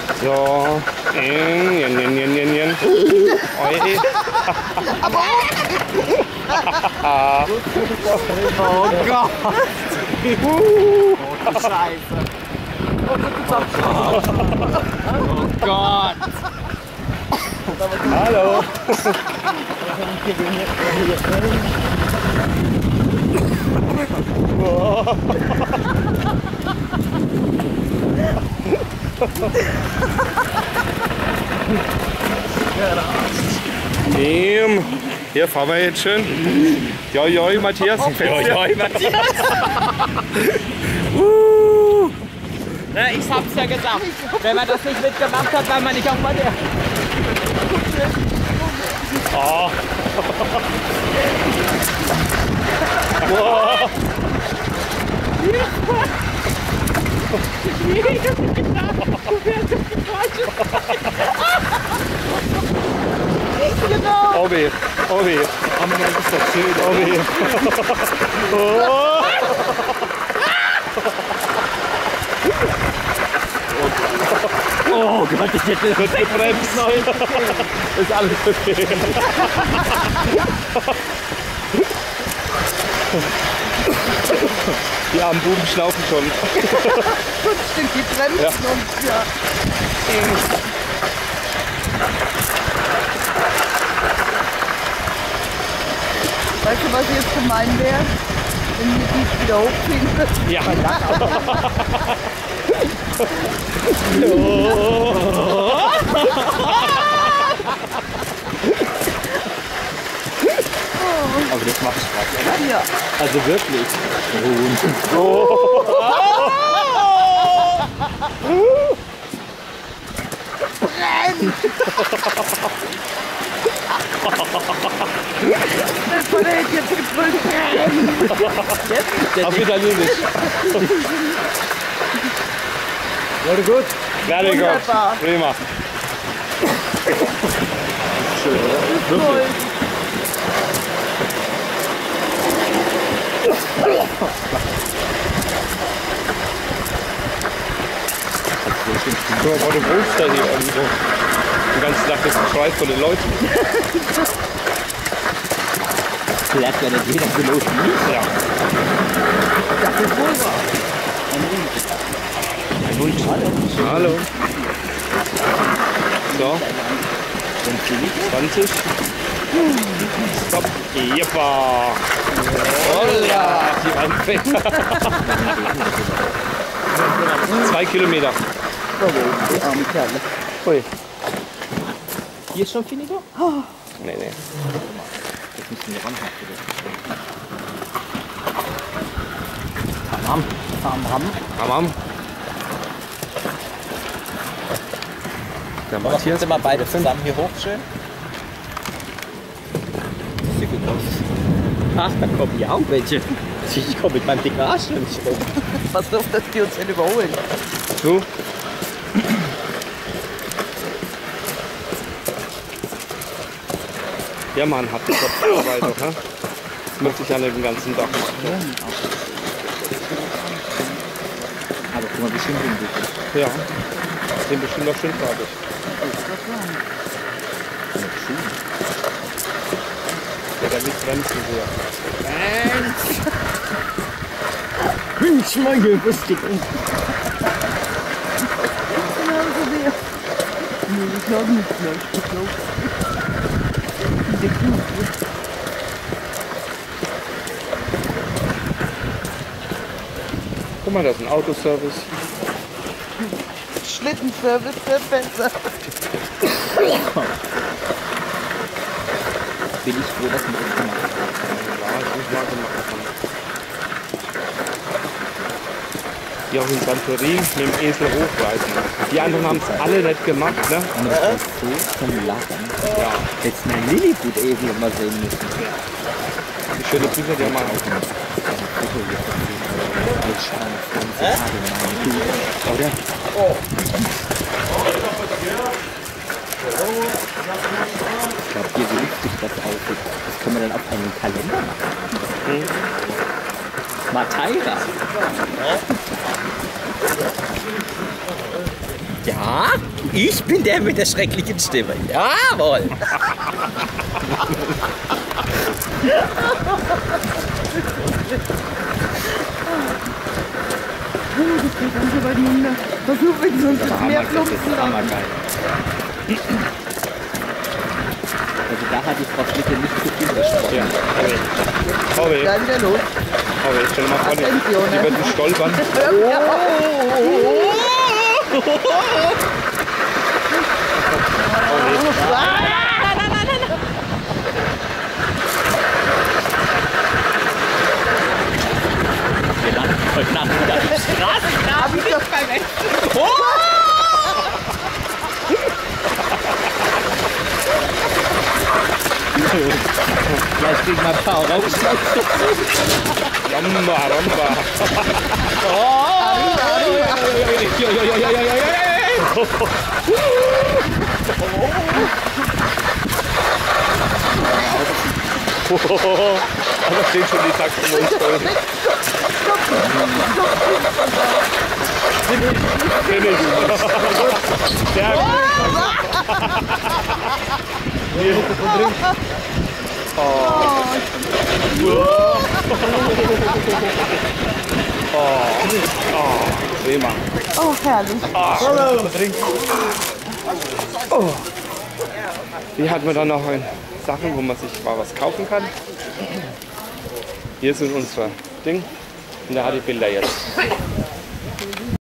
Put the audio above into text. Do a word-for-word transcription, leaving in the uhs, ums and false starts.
So. Jen, jen, jen, jen, jen. Oi. Oh Gott! Oh, die Scheiße! Oh Gott! Hallo. Dem. Hier fahren wir jetzt schön. Joi, joi, Matthias. Joi, joi, Matthias. uh. Na, ich hab's ja gesagt. Wenn man das nicht mitgemacht hat, war man nicht auch mal der. Oh. Wow. Genau. Oh weh, oh weh. Oh Mann, das ist doch schön, oh weh. Oh. Oh Gott, ich hätte Wird gebremst. Ist alles okay. Die armen Buben schnaufen schon. Stimmt, die bremsen Ja. uns, ja. Weißt du, was jetzt gemein wäre? Wenn wir die wieder hochziehen würden? Ja. Aber das macht Spaß, oder? Ja. Also wirklich. Das wurde jetzt gebrüllt. Auf Italienisch. Wurde gut. Very good. Wunderbar. Prima. Schön, oder? Toll. Guck mal, du wohnst da hier irgendwo. Den ganzen Tag das Geschrei von den Leuten. Vielleicht ja nicht jeder Pilot nicht. Ja. Das ist wohl wahr. Ein Hund. Hallo. Hallo. So. zwanzig. Stopp. Jeppa. Holla. Die Anfänger. Zwei Kilometer. Die armen Kerle. Ui. Hier ist schon Finigo? Nee, nee. Das müssen wir ranhalten. Ham, ham, ham. Amam. Der Matthias. Sind wir beide zusammen hier hoch schön? Sieht gut aus. Ach, da kommen ja auch welche. Ich komme mit meinem dicken Arsch nicht rum. Pass auf, dass die uns nicht überholen. Du? Ja, man hat die Arbeit doch, ne? Das möchte ich an dem ganzen Tag machen. Aber guck mal, wie schön sind die. Ja, sind bestimmt noch schön farbig. Ja, der will bremsen sehr. Mensch, mein Gerüstig. Genauso wie. Nee, ich glaube nicht mehr. Ich glaube. Diese Kuh. Guck mal, das ist ein Autoservice. Schlittenservice wäre besser. Bin ich froh, dass wir das gemacht haben. Ja, ich muss mal gemacht haben. Die auch in Santorin mit dem Esel hochreiten. Die anderen haben es alle nicht gemacht, ne? Und das ist so zum Lachen. Ja. Jetzt mal Lilliput eben noch mal sehen müssen. Die schöne Bücher, die haben wir auch gemacht. Oder? Ich glaube, hier so lustig das aussieht. Das können wir dann auf einen Kalender machen. Mhm. Madeira. Ja, ich bin der mit der schrecklichen Stimme. Jawohl. Das geht ganz so weit runter. Versuch mit so einem mehr plumpsen. Das ist hammergeil. Also da hatte ich Frau Schlicke nicht zu viel gesprochen. Ja, Harry. Harry, Dann wieder los. Harry, stell dir mal vor, die, Attention, die ne? würden stolpern. Wir landen heute Nacht wieder im Straßengraben nicht beim Essen. Oh! Gleich kriegen wir ein paar Raumschlag. Ramba, Ramba. Aber stehen schon die Taxen und voll. Nee, nee, du. Sehr gut. Oh, prima. Oh, herrlich. Oh. Hier hat man dann noch ein Sachen, wo man sich mal was kaufen kann. Hier sind unsere Ding. Und da hat die Bilder jetzt.